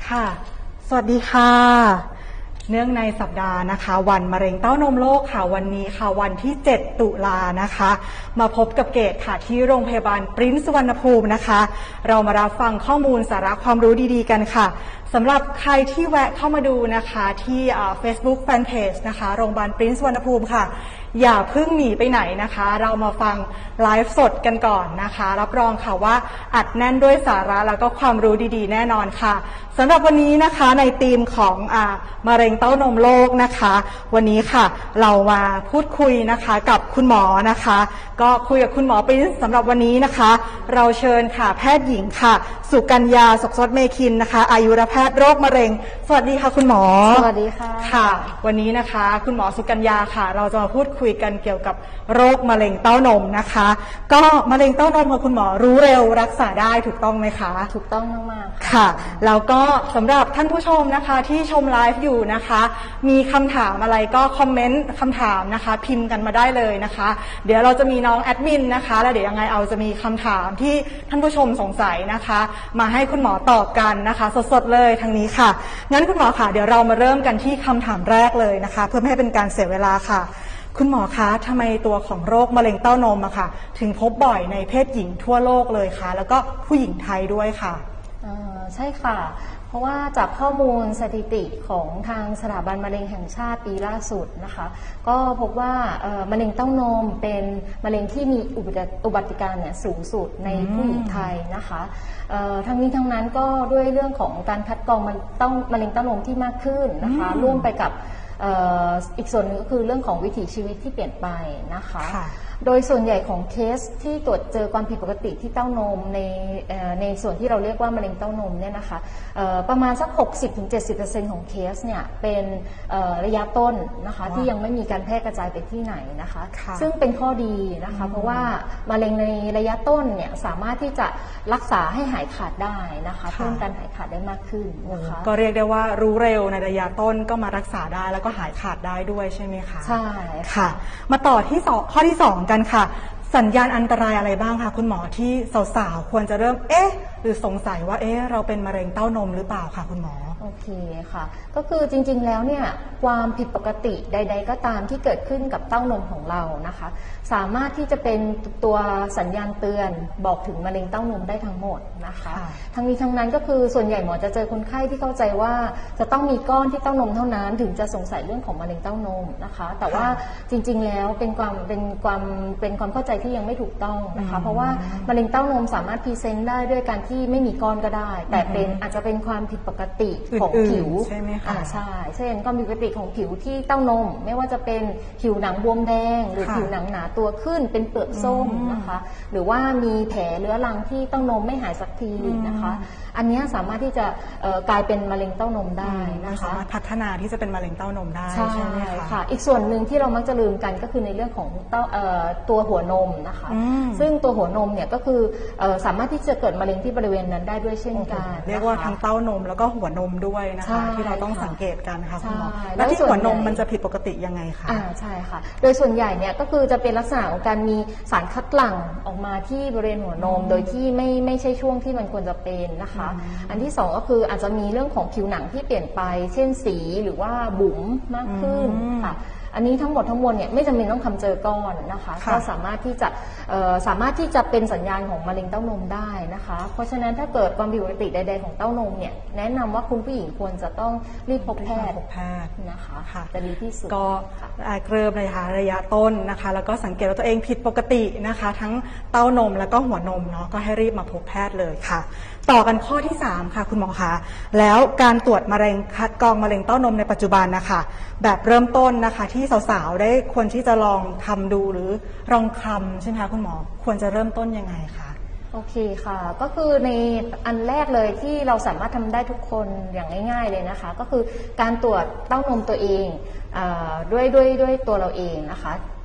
ค่ะสวัสดีค่ะเนื่องในสัปดาห์นะคะวันมะเร็งเต้านมโลกค่ะวันนี้ค่ะวันที่7 ตุลานะคะมาพบกับเกตค่ะที่โรงพยาบาลปริ้นซ์สุวรรณภูมินะคะเรามารับฟังข้อมูลสาระความรู้ดีๆกันค่ะสำหรับใครที่แวะเข้ามาดูนะคะที่Facebook Fanpage นะคะโรงพยาบาลปริ้นซ์สุวรรณภูมิค่ะอย่าเพิ่งหนีไปไหนนะคะเรามาฟังไลฟ์สดกันก่อนนะคะรับรองค่ะว่าอัดแน่นด้วยสาระแล้วก็ความรู้ดีๆแน่นอนค่ะสำหรับวันนี้นะคะในธีมของมะเร็งเต้านมโลกนะคะวันนี้ค่ะเรามาพูดคุยนะคะกับคุณหมอนะคะก็คุยกับคุณหมอปริ้นซ์สำหรับวันนี้นะคะเราเชิญค่ะแพทย์หญิงค่ะสุกัญญาศกสดเมคินนะคะอายุรแพทย์โรคมะเร็งสวัสดีค่ะคุณหมอสวัสดีค่ะค่ะวันนี้นะคะคุณหมอสุกัญญาค่ะเราจะมาพูดคุยกันเกี่ยวกับโรคมะเร็งเต้านมนะคะก็มะเร็งเต้านมค่ะคุณหมอรู้เร็วรักษาได้ถูกต้องไหมคะถูกต้องมากๆค่ะแล้วก็สำหรับท่านผู้ชมนะคะที่ชมไลฟ์อยู่นะคะมีคำถามอะไรก็คอมเมนต์คำถามนะคะพิมพ์กันมาได้เลยนะคะเดี๋ยวเราจะมีน้องแอดมินนะคะแล้วเดี๋ยวยังไงเอาจะมีคำถามที่ท่านผู้ชมสงสัยนะคะมาให้คุณหมอตอบกันนะคะสดๆเลยทางนี้ค่ะงั้นคุณหมอค่ะเดี๋ยวเรามาเริ่มกันที่คำถามแรกเลยนะคะเพื่อไม่ให้เป็นการเสียเวลาค่ะคุณหมอคะทำไมตัวของโรคมะเร็งเต้านมอะค่ะถึงพบบ่อยในเพศหญิงทั่วโลกเลยคะแล้วก็ผู้หญิงไทยด้วยค่ะใช่ค่ะเพราะว่าจากข้อมูลสถิติของทางสถาบันมะเร็งแห่งชาติปีล่าสุดนะคะก็พบว่ามะเร็งเต้านมเป็นมะเร็งที่มีอุบัติการณ์สูงสุดในผู้หญิงไทยนะคะทั้งนี้ทั้งนั้นก็ด้วยเรื่องของการคัดกรองมะเร็งเต้านมที่มากขึ้นนะคะร่วมไปกับอีกส่วนนึงก็คือเรื่องของวิถีชีวิตที่เปลี่ยนไปนะคะโดยส่วนใหญ่ของเคสที่ตรวจเจอความผิดปกติที่เต้านมในส่วนที่เราเรียกว่ามะเร็งเต้านมเนี่ยนะคะประมาณสัก 60-70% ของเคสเนี่ยเป็นระยะต้นนะคะที่ยังไม่มีการแพร่กระจายไปที่ไหนนะคะซึ่งเป็นข้อดีนะคะเพราะว่ามะเร็งในระยะต้นเนี่ยสามารถที่จะรักษาให้หายขาดได้นะคะเพิ่มการหายขาดได้มากขึ้นนะคะก็เรียกได้ว่ารู้เร็วในระยะต้นก็มารักษาได้แล้วก็หายขาดได้ด้วยใช่ไหมคะใช่ค่ะมาต่อที่ข้อที่2กันค่ะสัญญาณอันตรายอะไรบ้างคะคุณหมอที่สาวๆควรจะเริ่มหรือสงสัยว่าเราเป็นมะเร็งเต้านมหรือเปล่าคะคุณหมอโอเคค่ะก็คือจริงๆแล้วเนี่ยความผิดปกติใดๆก็ตามที่เกิดขึ้นกับเต้านมของเรานะคะสามารถที่จะเป็นตัวสัญญาณเตือนบอกถึงมะเร็งเต้านมได้ทั้งหมดนะคะทั้งนี้ทั้งนั้นก็คือส่วนใหญ่หมอจะเจอคนไข้ที่เข้าใจว่าจะต้องมีก้อนที่เต้านมเท่านั้นถึงจะสงสัยเรื่องของมะเร็งเต้านมนะคะแต่ว่าจริงๆแล้วเป็นความเข้าใจที่ยังไม่ถูกต้องนะคะเพราะว่ามะเร็งเต้านมสามารถพรีเซนต์ได้ด้วยการที่ไม่มีก้อนก็ได้แต่อาจจะเป็นความผิดปกติของผิวใช่ไหมคะใช่เช่นก็มีปกติของผิวที่เต้านมไม่ว่าจะเป็นผิวหนังบวมแดงหรือผิวหนังหนาตัวขึ้นเป็นเปลือกส้มนะคะหรือว่ามีแผลเรื้อรังที่เต้านมไม่หายสักทีนะคะอันนี้สามารถที่จะกลายเป็นมะเร็งเต้านมได้นะคะสามารถพัฒนาที่จะเป็นมะเร็งเต้านมได้ใช่ไหมคะอีกส่วนหนึ่งที่เรามักจะลืมกันก็คือในเรื่องของตัวหัวนมนะคะซึ่งตัวหัวนมเนี่ยก็คือสามารถที่จะเกิดมะเร็งที่บริเวณนั้นได้ด้วยเช่นกันเรียกว่าทั้งเต้านมแล้วก็หัวนมด้วยนะคะที่เราต้องสังเกตกันค่ะคุณหมอแล้วที่หัวนมมันจะผิดปกติยังไงคะใช่ค่ะโดยส่วนใหญ่เนี่ยก็คือจะเป็นลักษณะของการมีสารคัดหลั่งออกมาที่บริเวณหัวนมโดยที่ไม่ใช่ช่วงที่มันควรจะเป็นนะคะอันที่2ก็คืออาจจะมีเรื่องของผิวหนังที่เปลี่ยนไปเช่นสีหรือว่าบุ๋มมากขึ้นค่ะอันนี้ทั้งหมดทั้งมวลเนี่ยไม่จำเป็นต้องทำเจอก้อนนะคะก็สามารถที่จะเป็นสัญญาณของมะเร็งเต้านมได้นะคะเพราะฉะนั้นถ้าเกิดความผิดปกติใดๆของเต้านมเนี่ยแนะนำว่าคุณผู้หญิงควรจะต้องรีบพบแพทย์นะคะจะดีที่สุดก็เริ่มเลยค่ะระยะต้นนะคะแล้วก็สังเกตว่าตัวเองผิดปกตินะคะทั้งเต้านมแล้วก็หัวนมเนาะก็ให้รีบมาพบแพทย์เลยค่ะต่อกันข้อที่3ค่ะคุณหมอคะแล้วการตรวจมะเร็งคัดกรองมะเร็งเต้านมในปัจจุบันนะคะแบบเริ่มต้นนะคะที่สาวๆได้ควรที่จะลองทำดูหรือลองคำใช่ไหมคะคุณหมอควรจะเริ่มต้นยังไงคะโอเคค่ะก็คือในอันแรกเลยที่เราสามารถทำได้ทุกคนอย่างง่ายๆเลยนะคะก็คือการตรวจเต้านมตัวเองด้วยตัวเราเองนะคะ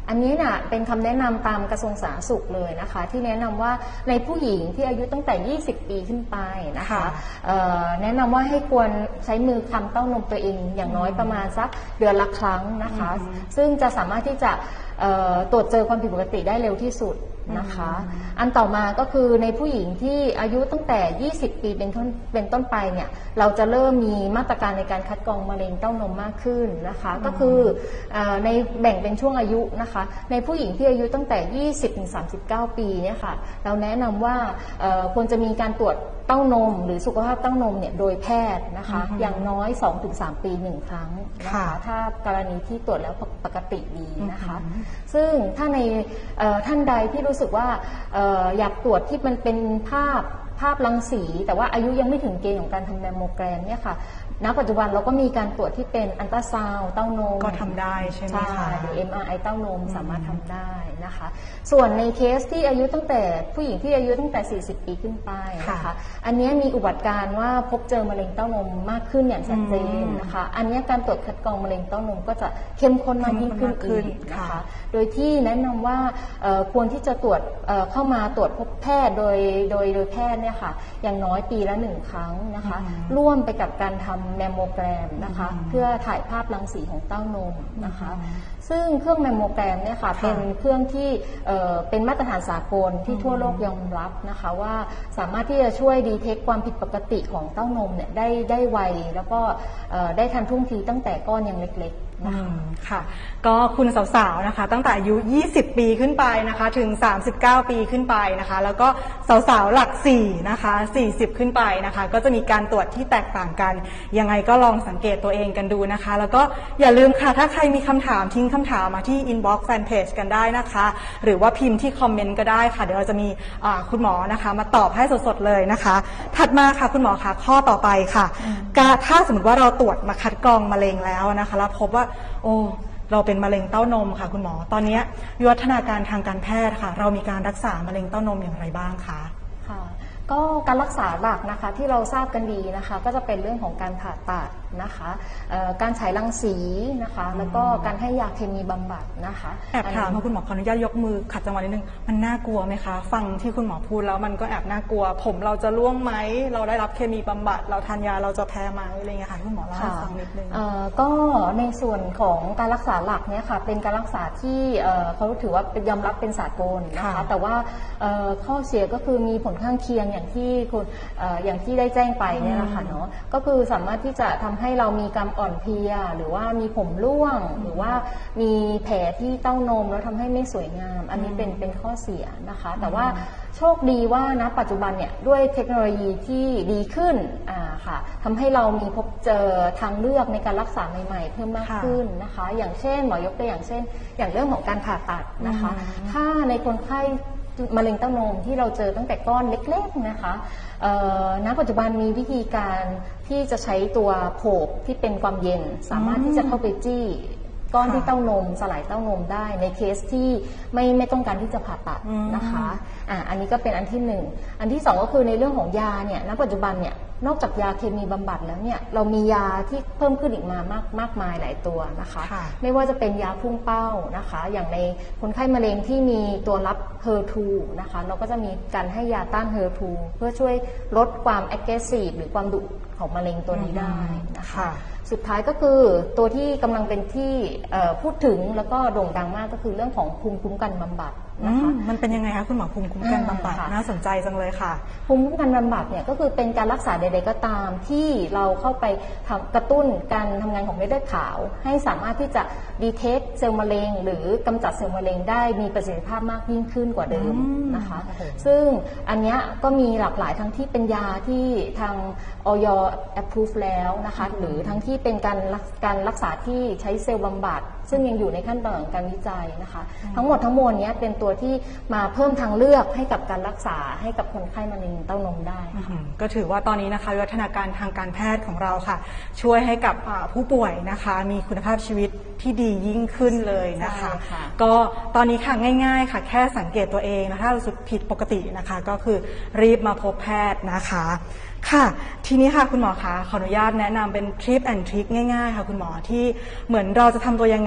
อันนี้น่ะเป็นคำแนะนำตามกระทรวงสาธารณสุขเลยนะคะที่แนะนำว่าในผู้หญิงที่อายุตั้งแต่20 ปีขึ้นไปนะคะแนะนำว่าให้ควรใช้มือคำเต้านมตัวเองอย่างน้อยประมาณสักเดือนละครั้งนะคะซึ่งจะสามารถที่จะตรวจเจอความผิดปกติได้เร็วที่สุดนะคะอันต่อมาก็คือในผู้หญิงที่อายุตั้งแต่20 ปีเป็นต้นไปเนี่ยเราจะเริ่มมีมาตรการในการคัดกรองมะเร็งเต้านมมากขึ้นนะคะก็คือในแบ่งเป็นช่วงอายุนะคะในผู้หญิงที่อายุตั้งแต่20-39 ปีเนี่ยค่ะเราแนะนำว่าควรจะมีการตรวจเต้านมหรือสุขภาพเต้านมเนี่ยโดยแพทย์นะคะอย่างน้อย 2-3 ปี1 ครั้งนะคะถ้ากรณีที่ตรวจแล้วปกติดีนะคะซึ่งถ้าในท่านใดที่รู้สึกว่าอยากตรวจที่มันเป็นภาพรังสีแต่ว่าอายุยังไม่ถึงเกณฑ์ของการทำแมมโมแกรมเนี่ยค่ะณปัจจุบันเราก็มีการตรวจที่เป็นอัลตราซาวด์เต้านมก็ทำได้ใช่ไหมคะหรือ MRI เต้านมสามารถทำได้นะคะส่วนในเคสที่อายุตั้งแต่ผู้หญิงที่อายุตั้งแต่40 ปีขึ้นไปนะคะอันนี้มีอุบัติการณ์ว่าพบเจอมะเร็งเต้านมมากขึ้นอย่างชัดเจนนะคะอันนี้การตรวจคัดกรองมะเร็งเต้านมก็จะเข้มข้นมากยิ่งขึ้นนะคะโดยที่แนะนำว่าควรที่จะตรวจเข้ามาตรวจพบแพทย์โดยแพทย์เนี่ยค่ะอย่างน้อยปีละ1 ครั้งนะคะร่วมไปกับการทำแมมโมแกรมนะคะเพื่อถ่ายภาพรังสีของเต้านมนะคะซึ่งเครื่องแมมโมแกรมเนี่ยค่ะเป็นเครื่องที่เป็นมาตรฐานสากลที่ทั่วโลกยอมรับนะคะว่าสามารถที่จะช่วยดีเทคความผิดปกติของเต้านมเนี่ยได้ไวแล้วก็ได้ทันท่วงทีตั้งแต่ก้อนยังเล็กๆค่ะก็คุณสาวๆนะคะตั้งแต่อายุ20 ปีขึ้นไปนะคะถึง39 ปีขึ้นไปนะคะแล้วก็สาวๆหลัก4นะคะ40ขึ้นไปนะคะก็จะมีการตรวจที่แตกต่างกันยังไงก็ลองสังเกตตัวเองกันดูนะคะแล้วก็อย่าลืมค่ะถ้าใครมีคำถามทิ้งคำถามมาที่ inbox fanpage กันได้นะคะหรือว่าพิมพ์ที่คอมเมนต์ก็ได้ค่ะเดี๋ยวเราจะมีคุณหมอนะคะมาตอบให้สดๆเลยนะคะถัดมาค่ะคุณหมอคะข้อต่อไปค่ะถ้าสมมติว่าเราตรวจมาคัดกรองมะเร็งแล้วนะคะแล้วพบว่าเราเป็นมะเร็งเต้านมค่ะคุณหมอตอนนี้วิวัฒนาการทางการแพทย์ค่ะเรามีการรักษามะเร็งเต้านมอย่างไรบ้างคะค่ะก็การรักษาหลักนะคะที่เราทราบกันดีนะคะก็จะเป็นเรื่องของการผ่าตัดนะคะการฉายรังสีนะคะแล้วก็การให้ยาเคมีบำบัดนะคะแอบถามคุณหมอขออนุญาตยกมือขัดจังหวะนิดนึงมันน่ากลัวไหมคะฟังที่คุณหมอพูดแล้วมันก็แอบน่ากลัวผมเราจะร่วงไหมเราได้รับเคมีบำบัดเราทานยาเราจะแพ้ไหมอะไรเงี้ยค่ะคุณหมอเล่าให้ฟังนิดนึงก็ในส่วนของการรักษาหลักเนี่ยค่ะเป็นการรักษาที่เขาถือว่าเป็นยอมรับเป็นสากลนะคะแต่ว่าข้อเสียก็คือมีผลข้างเคียงอย่างที่ได้แจ้งไปเนี่ยนะคะเนาะก็คือสามารถที่จะทำให้เรามีการอ่อนเพลียหรือว่ามีผมร่วงหรือว่ามีแผลที่เต้านมแล้วทำให้ไม่สวยงามอันนี้เป็นข้อเสียนะคะแต่ว่าโชคดีว่านะปัจจุบันเนี่ยด้วยเทคโนโลยีที่ดีขึ้นค่ะทำให้เรามีพบเจอทางเลือกในการรักษาใหม่ๆเพิ่มมากขึ้นนะคะอย่างเช่นหมอยกตัวอย่างเช่นอย่างเรื่องของการผ่าตัดนะคะถ้าในคนไข้มะเร็งเต้านมที่เราเจอตั้งแต่ก้อนเล็กๆนะคะณปัจจุบันมีวิธีการที่จะใช้ตัวโผกที่เป็นความเย็นสามารถที่จะเข้าไปจี้ก้อนที่เต้านมสลายเต้านมได้ในเคสที่ไม่ต้องการที่จะผ่าตัดนะคะอันนี้ก็เป็นอันที่1อันที่2ก็คือในเรื่องของยาเนี่ยณปัจจุบันเนี่ยนอกจากยาเคมีบำบัดแล้วเนี่ยเรามียาที่เพิ่มขึ้นอีกมากมายหลายตัวนะคะไม่ว่าจะเป็นยาพุ่งเป้านะคะอย่างในคนไข้มะเร็งที่มีตัวรับ HER2 นะคะเราก็จะมีการให้ยาต้าน HER2 เพื่อช่วยลดความ aggressive หรือความดุของมะเร็งตัวนี้ได้นะคะสุดท้ายก็คือตัวที่กำลังเป็นที่พูดถึงแล้วก็โด่งดังมากก็คือเรื่องของภูมิคุ้มกันบำบัดนะคะมันเป็นยังไงคะคุณหมอภูมิคุ้มกันบำบัดน่าสนใจจังเลยค่ะภูมิคุ้มกันบำบัดเนี่ยก็คือเป็นการรักษาใดๆก็ตามที่เราเข้าไปกระตุ้นการทำงานของเม็ดเลือดขาวให้สามารถที่จะดีเทคเซลล์มะเร็งหรือกำจัดเซลล์มะเร็งได้มีประสิทธิภาพมากยิ่งขึ้นกว่าเดิมนะคะซึ่งอันนี้ก็มีหลากหลายทั้งที่เป็นยาที่ทางอย approve แล้วนะคะหรือทั้งที่เป็นการรักษาที่ใช้เซลล์บำบัดซึ่งยังอยู่ในขั้นตอนของการวิจัยนะคะทั้งหมดทั้งมวลนี้เป็นตัวที่มาเพิ่มทางเลือกให้กับการรักษาให้กับคนไข้มะเร็งเต้านมได้ก็ถือว่าตอนนี้นะคะวิวัฒนาการทางการแพทย์ของเราค่ะช่วยให้กับผู้ป่วยนะคะมีคุณภาพชีวิตที่ดียิ่งขึ้นเลยนะคะก็ตอนนี้ค่ะง่ายๆค่ะแค่สังเกตตัวเองนะคะถ้ารู้สึกผิดปกตินะคะก็คือรีบมาพบแพทย์นะคะค่ะทีนี้ค่ะคุณหมอคะขออนุญาตแนะนำเป็นทริปแอนด์ทริคง่ายๆค่ะคุณหมอที่เหมือนเราจะทำตัวยังไง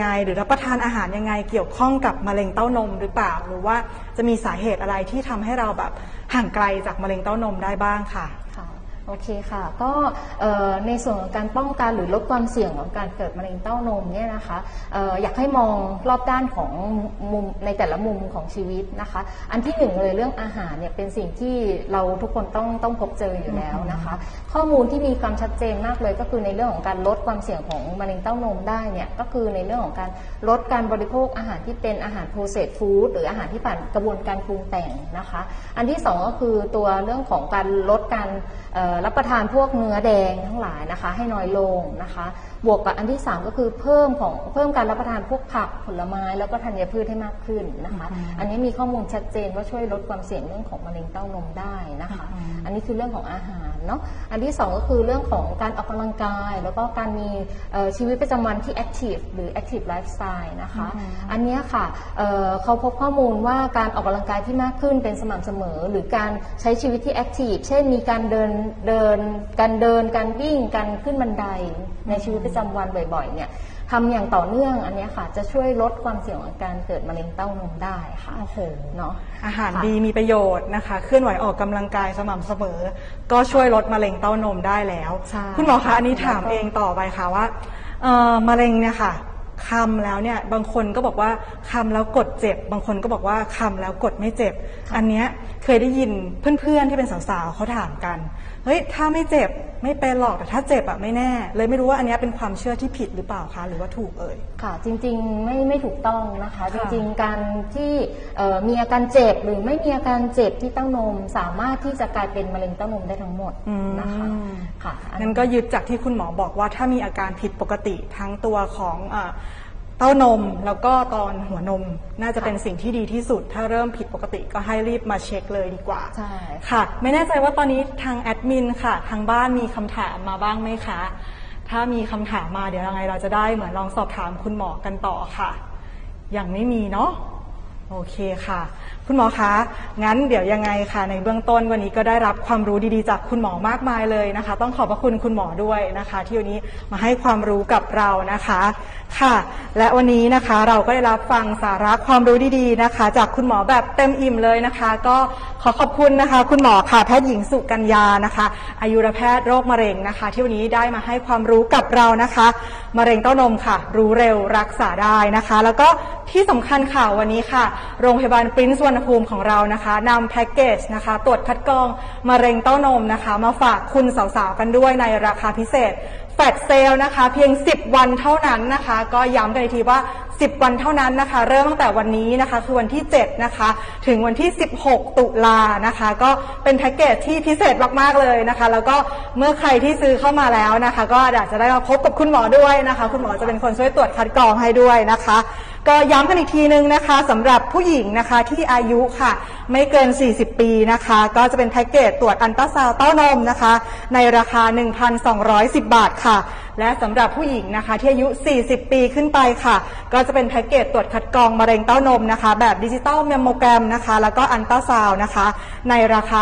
หรือรับประทานอาหารยังไงเกี่ยวข้องกับมะเร็งเต้านมหรือเปล่าหรือว่าจะมีสาเหตุอะไรที่ทำให้เราแบบห่างไกลจากมะเร็งเต้านมได้บ้างค่ะโอเคค่ะก็ในส่วนของการป้องกันหรือลดความเสี่ยงของการเกิดมะเร็งเต้านมเนี่ยนะคะอยากให้มองรอบด้านของมุมในแต่ละมุมของชีวิตนะคะอันที่หนึ่งเลยเรื่องอาหารเนี่ยเป็นสิ่งที่เราทุกคนต้องพบเจออยู่แล้วนะคะข้อมูลที่มีความชัดเจนมากเลยก็คือในเรื่องของการลดความเสี่ยงของมะเร็งเต้านมได้เนี่ยก็คือในเรื่องของการลดการบริโภคอาหารที่เป็นอาหาร processed food หรืออาหารที่ผ่านกระบวนการปรุงแต่งนะคะอันที่สองก็คือตัวเรื่องของการลดการรับประทานพวกเนื้อแดงทั้งหลายนะคะให้น้อยลงนะคะบวกกับอันที่3ก็คือเพิ่มการรับประทานพวกผักผลไม้แล้วก็ธัญพืชให้มากขึ้นนะคะอันนี้มีข้อมูลชัดเจนว่าช่วยลดความเสี่ยงเรื่องของมะเร็งเต้านมได้นะคะอันนี้คือเรื่องของอาหารเนาะอันที่2ก็คือเรื่องของการออกกำลังกายแล้วก็การมีชีวิตประจำวันที่แอคทีฟหรือ active lifestyle นะคะอันนี้ค่ะเขาพบข้อมูลว่าการออกกำลังกายที่มากขึ้นเป็นสม่ำเสมอหรือการใช้ชีวิตที่แอคทีฟเช่นมีการเดินการวิ่งการขึ้นบันไดในชีวิตประจำวันบ่อยๆเนี่ยทำอย่างต่อเนื่องอันนี้ค่ะจะช่วยลดความเสี่ยงของการเกิดมะเร็งเต้านมได้ค่ะโอ้โหเนาะอาหารดีมีประโยชน์นะคะเคลื่อนไหวออกกำลังกายสม่ำเสมอก็ช่วยลดมะเร็งเต้านมได้แล้วคุณหมอคะอันนี้ถามเองต่อไปค่ะว่ามะเร็งเนี่ยค่ะคำแล้วเนี่ยบางคนก็บอกว่าคำแล้วกดเจ็บบางคนก็บอกว่าคำแล้วกดไม่เจ็บอันเนี้ยเคยได้ยินเพื่อนๆที่เป็นสาวๆเขาถามกันเฮ้ยถ้าไม่เจ็บไม่เป็นหรอกแต่ถ้าเจ็บอะไม่แน่เลยไม่รู้ว่าอันนี้เป็นความเชื่อที่ผิดหรือเปล่าคะหรือว่าถูกค่ะจริงๆไม่ถูกต้องนะคะจริงๆการที่มีอาการเจ็บหรือไม่มีอาการเจ็บที่เต้านมสามารถที่จะกลายเป็นมะเร็งเต้านมได้ทั้งหมดนะคะค่ะงั้นก็ยึดจากที่คุณหมอบอกว่าถ้ามีอาการผิดปกติทั้งตัวของเต้านมแล้วก็ตอนหัวนมน่าจะเป็นสิ่งที่ดีที่สุดถ้าเริ่มผิดปกติก็ให้รีบมาเช็คเลยดีกว่าใช่ค่ะไม่แน่ใจว่าตอนนี้ทางแอดมินค่ะทางบ้านมีคำถามมาบ้างไหมคะถ้ามีคำถามมาเดี๋ยวยังไงเราจะได้เหมือนลองสอบถามคุณหมอกันต่อค่ะยังไม่มีเนาะโอเคค่ะคุณหมอคะงั้นเดี๋ยวยังไงค่ะในเบื้องต้นวันนี้ก็ได้รับความรู้ดีๆจากคุณหมอมากมายเลยนะคะต้องขอบพระคุณคุณหมอด้วยนะคะที่วันนี้มาให้ความรู้กับเรานะคะค่ะและวันนี้นะคะเราก็ได้รับฟังสาระความรู้ดีๆนะคะจากคุณหมอแบบเต็มอิ่มเลยนะคะก็ขอขอบคุณนะคะคุณหมอค่ะแพทย์หญิงสุกัญญานะคะอายุรแพทย์โรคมะเร็งนะคะที่วันนี้ได้มาให้ความรู้กับเรานะคะมะเร็งเต้านมค่ะรู้เร็วรักษาได้นะคะแล้วก็ที่สำคัญค่ะวันนี้ค่ะโรงพยาบาลปรินซ์สุวรรณภูมิของเรานะคะนำแพ็กเกจนะคะตรวจคัดกรองมะเร็งเต้านมนะคะมาฝากคุณสาวๆกันด้วยในราคาพิเศษแฟลชเซลนะคะเพียง10วันเท่านั้นนะคะก็ย้ำกันอีกทีว่า10วันเท่านั้นนะคะเริ่มตั้งแต่วันนี้นะคะคือวันที่7นะคะถึงวันที่16ตุลานะคะก็เป็นแพ็กเกจที่พิเศษมากๆเลยนะคะแล้วก็เมื่อใครที่ซื้อเข้ามาแล้วนะคะก็อาจจะได้มาพบกับคุณหมอด้วยนะคะคุณหมอจะเป็นคนช่วยตรวจคัดกรองให้ด้วยนะคะก็ย้ำกันอีกทีนึงนะคะสำหรับผู้หญิงนะคะที่อายุค่ะไม่เกิน40ปีนะคะก็จะเป็นแพ็กเกจตรวจอัลตราซาวด์เต้านมนะคะในราคา 1,210 บาทค่ะและสำหรับผู้หญิงนะคะที่อายุ40ปีขึ้นไปค่ะก็จะเป็นแพ็กเกจตรวจคัดกรองมะเร็งเต้านมนะคะแบบดิจิตอลแมมโมแกรมนะคะแล้วก็อัลตราซาวด์นะคะในราคา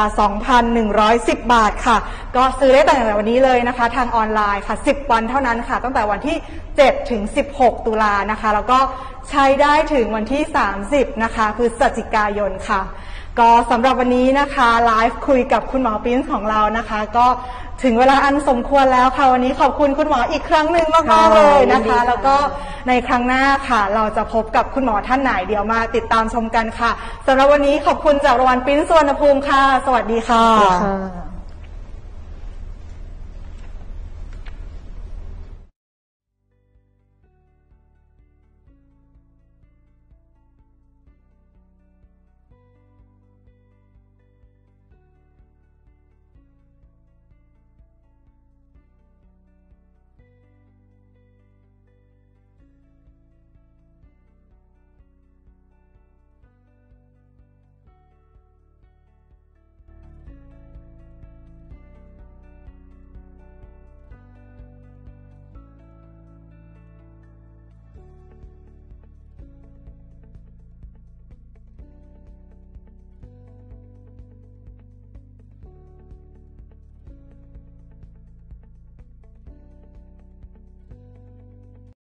2,110 บาทค่ะก็ซื้อได้ตั้งแต่วันนี้เลยนะคะทางออนไลน์ค่ะ10วันเท่านั้นค่ะตั้งแต่วันที่7ถึง16ตุลานะคะแล้วก็ใช้ได้ถึงวันที่30นะคะพฤศจิกายนค่ะก็สำหรับวันนี้นะคะไลฟ์คุยกับคุณหมอปรินซ์ของเรานะคะก็ถึงเวลาอันสมควรแล้วค่ะวันนี้ขอบคุณคุณหมออีกครั้งหนึ่งมากๆเลยนะคะแล้วก็ในครั้งหน้าค่ะเราจะพบกับคุณหมอท่านไหนเดี๋ยวมาติดตามชมกันค่ะสำหรับวันนี้ขอบคุณจากโรงพยาบาลปรินซ์สุวรรณภูมิค่ะสวัสดีค่ะ